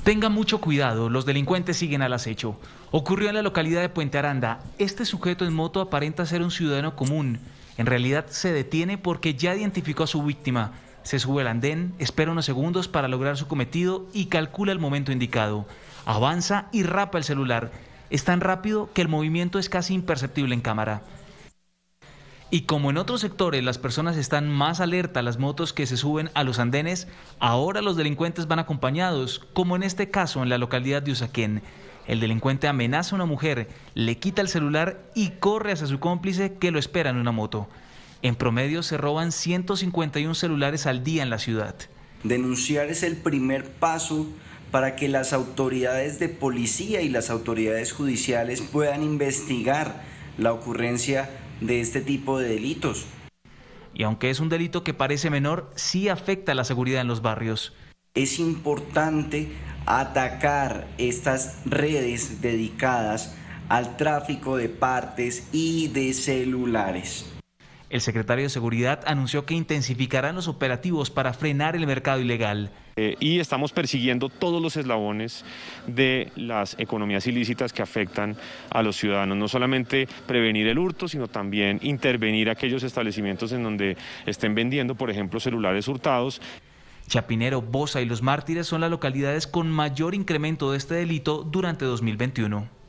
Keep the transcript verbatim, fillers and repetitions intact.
Tenga mucho cuidado, los delincuentes siguen al acecho. Ocurrió en la localidad de Puente Aranda. Este sujeto en moto aparenta ser un ciudadano común. En realidad se detiene porque ya identificó a su víctima. Se sube al andén, espera unos segundos para lograr su cometido y calcula el momento indicado. Avanza y rapa el celular. Es tan rápido que el movimiento es casi imperceptible en cámara. Y como en otros sectores las personas están más alerta a las motos que se suben a los andenes, ahora los delincuentes van acompañados, como en este caso en la localidad de Usaquén. El delincuente amenaza a una mujer, le quita el celular y corre hacia su cómplice que lo espera en una moto. En promedio se roban ciento cincuenta y uno celulares al día en la ciudad. Denunciar es el primer paso para que las autoridades de policía y las autoridades judiciales puedan investigar la ocurrencia de este tipo de delitos. Y aunque es un delito que parece menor, sí afecta a la seguridad en los barrios. Es importante atacar estas redes dedicadas al tráfico de partes y de celulares. El secretario de Seguridad anunció que intensificarán los operativos para frenar el mercado ilegal. Eh, y estamos persiguiendo todos los eslabones de las economías ilícitas que afectan a los ciudadanos. No solamente prevenir el hurto, sino también intervenir aquellos establecimientos en donde estén vendiendo, por ejemplo, celulares hurtados. Chapinero, Bosa y Los Mártires son las localidades con mayor incremento de este delito durante dos mil veintiuno.